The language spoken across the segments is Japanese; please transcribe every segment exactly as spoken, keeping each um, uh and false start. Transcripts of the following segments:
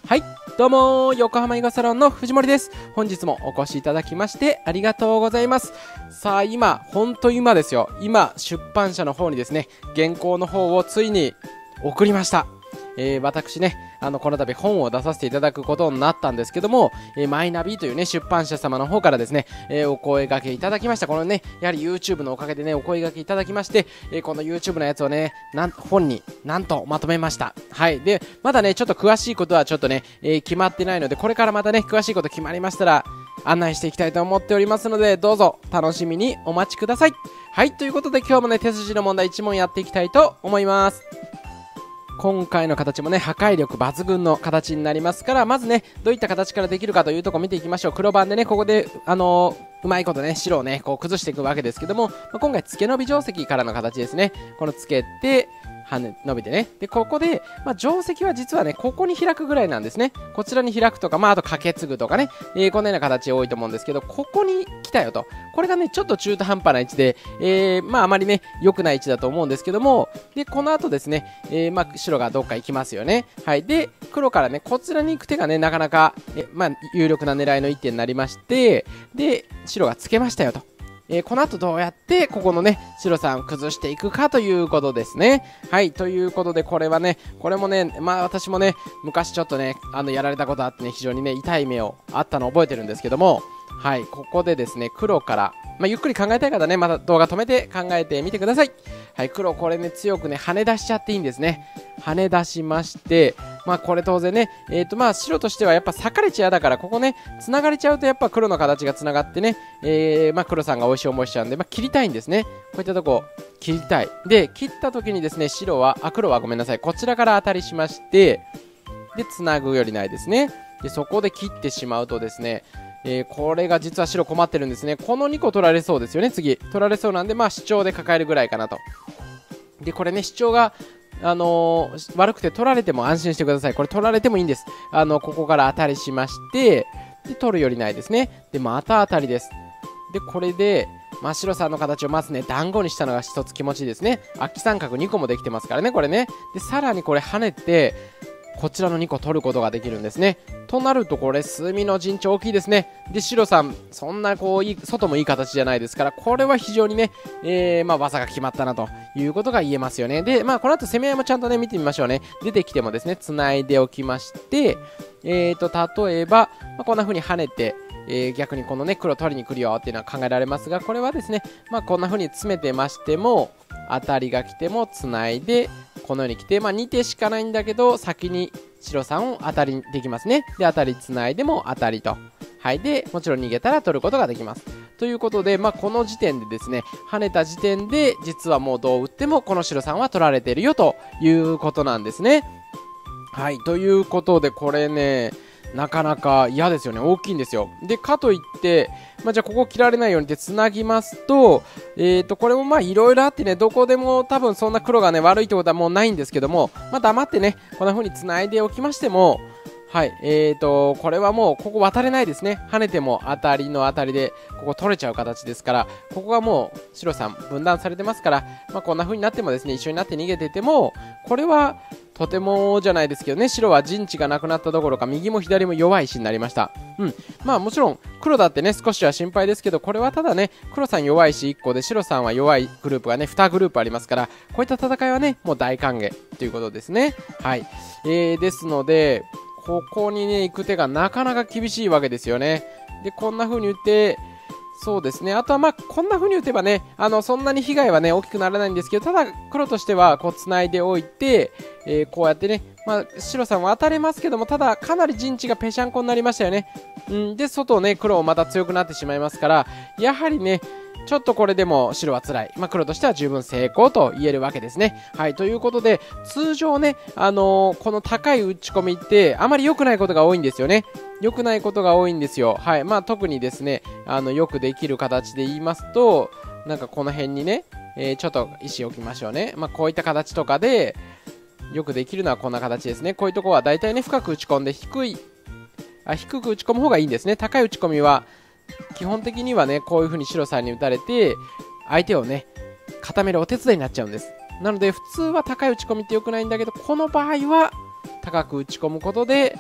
はい、どうも横浜囲碁サロンの藤森です。本日もお越しいただきましてありがとうございます。さあ今、ほんと今ですよ。今出版社の方にですね、原稿の方をついに送りました。えー、私ね、あのこの度本を出させていただくことになったんですけども、えー、マイナビというね出版社様の方からですね、えー、お声掛けいただきました。このね、やはり YouTube のおかげでねお声掛けいただきまして、えー、この YouTube のやつをねなん本になんとまとめました。はい。でまだねちょっと詳しいことはちょっとね、えー、決まってないので、これからまたね詳しいこと決まりましたら案内していきたいと思っておりますので、どうぞ楽しみにお待ちください。はい、ということで今日もね手筋の問題いち問やっていきたいと思います。今回の形もね破壊力抜群の形になりますから、まずねどういった形からできるかというところを見ていきましょう。黒番でねここであのー、うまいことね白をねこう崩していくわけですけども、まあ、今回ツケノビ定石からの形ですね。このつけて跳ね伸びてね、でここで、まあ、定石は実はねここに開くぐらいなんですね。こちらに開くとか、まあ、あと掛け継ぐとかね、えー、こんなような形多いと思うんですけど、ここに来たよと、これがねちょっと中途半端な位置で、えー、まああまりね良くない位置だと思うんですけども、でこの後ですね、えー、まあ白がどっか行きますよね。はい。で黒からねこちらに行く手がねなかなか、えまあ、有力な狙いの一手になりまして、で白がつけましたよと。えー、この後どうやってここのね白さんを崩していくかということですね。はい、ということでこれはねこれもねまあ私もね昔ちょっとねあのやられたことあってね非常にね痛い目をあったのを覚えてるんですけども、はい、ここでですね黒から、まあ、ゆっくり考えたい方ねまた動画止めて考えてみてください。はい、黒これね強くね跳ね出しちゃっていいんですね。跳ね出しまして、まあこれ当然ねえっ、ー、とまあ白としてはやっぱ裂かれちゃうだから、ここね繋がれちゃうとやっぱ黒の形が繋がってね、えー、まあ黒さんが美味しい思いしちゃうんで、まあ切りたいんですね。こういったとこ切りたい。で切った時にですね白はあ黒はごめんなさいこちらから当たりしまして、で繋ぐよりないですね。でそこで切ってしまうとですね、えー、これが実は白困ってるんですね。このにこ取られそうですよね。次取られそうなんで、まあ主張で抱えるぐらいかなと。でこれね主張があのー、悪くて取られても安心してください。これ取られてもいいんです。あのここから当たりしまして、で取るよりないですね。でまた当たりです。でこれで真っ白さんの形をまずね団子にしたのが一つ気持ちいいですね。空き三角にこもできてますからねこれね。でさらにこれ跳ねてこちらのにこ取ることができるんですね。となるとこれ隅の陣地大きいですね。で白さんそんなこういい外もいい形じゃないですから、これは非常にね、えー、まあ技が決まったなということが言えますよね。でまあこの後攻め合いもちゃんとね見てみましょうね。出てきてもですね繋いでおきまして、えーと例えば、まあ、こんな風に跳ねて、えー、逆にこのね黒取りに来るよっていうのは考えられますが、これはですねまあこんな風に詰めてましても当たりが来ても繋いでこのように来て、まあ、に手しかないんだけど先に白さんを当たりできますね。で当たりつないでも当たりと、はい、でもちろん逃げたら取ることができますということで、まあ、この時点でですね跳ねた時点で実はもうどう打ってもこの白さんは取られているよということなんですね。はい、ということでこれねなかなか嫌ですよね。大きいんですよ。でかといって、まあ、じゃあここ切られないようにってつなぎますと、えーとこれもまあいろいろあってね、どこでも多分そんな黒がね悪いってことはもうないんですけども、まあ、黙ってねこんな風につないでおきましても、はいえーとこれはもうここ渡れないですね。跳ねても当たりの当たりでここ取れちゃう形ですから、ここがもう白さん分断されてますから、まあ、こんな風になってもですね一緒になって逃げててもこれはとてもじゃないですけどね、白は陣地がなくなったどころか右も左も弱い石になりました。うん、まあもちろん黒だってね少しは心配ですけど、これはただね黒さん弱い石いっこで白さんは弱いグループがねにグループありますから、こういった戦いはねもう大歓迎ということですね。はい、えー、ですのでここにね行く手がなかなか厳しいわけですよね。でこんな風に打って、そうですね、あとはまあこんな風に打てばねあのそんなに被害はね大きくならないんですけど、ただ黒としてはこう繋いでおいて、えー、こうやってね、まあ、白さんは当たれますけども、ただかなり陣地がぺしゃんこになりましたよね。うんで外ね黒また強くなってしまいますから、やはりねちょっとこれでも白は辛い、まあ、黒としては十分成功と言えるわけですね。はい、ということで通常ね、あのー、この高い打ち込みってあまり良くないことが多いんですよね。良くないことが多いんですよ。はい、まあ特にですねあのよくできる形で言いますと、なんかこの辺にね、えー、ちょっと石置きましょうね。まあこういった形とかでよくできるのはこんな形ですね。こういうところはだいたいね深く打ち込んで低いあ低く打ち込む方がいいんですね。高い打ち込みは基本的にはねこういう風に白さんに打たれて相手をね固めるお手伝いになっちゃうんです。なので普通は高い打ち込みって良くないんだけど、この場合は高く打ち込むことで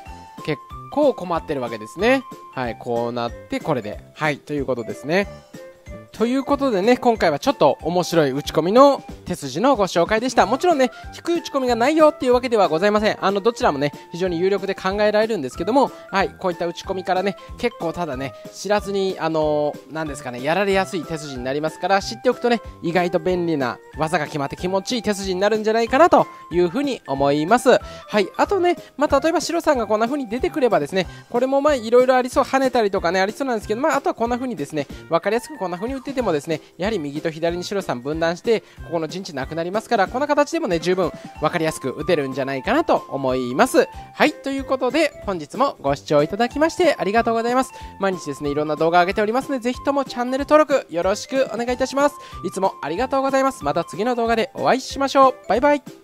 結構困ってるわけですね。はい、こうなってこれで、はいということですね。ということでね、今回はちょっと面白い打ち込みの手筋のご紹介でした。もちろんね、低い打ち込みがないよっていうわけではございません。あのどちらもね、非常に有力で考えられるんですけども、はい、こういった打ち込みからね、結構ただね、知らずにあのー、なんですかね、やられやすい手筋になりますから、知っておくとね、意外と便利な技が決まって気持ちいい手筋になるんじゃないかなというふうに思います。はい、あとね、まあ、例えば白さんがこんな風に出てくればですね、これもまあいろいろありそう、跳ねたりとかね、ありそうなんですけど、まあ、あとはこんな風にですね、分かりやすくこんな風に打っててもですね、やはり右と左に白さん分断してここの陣地なくなりますから、こんな形でもね十分分かりやすく打てるんじゃないかなと思います。はい、ということで本日もご視聴いただきましてありがとうございます。毎日ですねいろんな動画上げておりますので、ぜひともチャンネル登録よろしくお願いいたします。いつもありがとうございます。また次の動画でお会いしましょう。バイバイ。